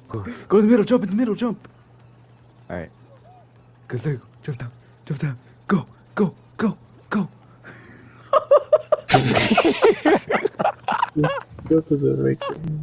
Go in the middle, jump in the middle, jump. Alright. Good, there you go. Jump down, jump down. Go, go, go, go. Just go to the right.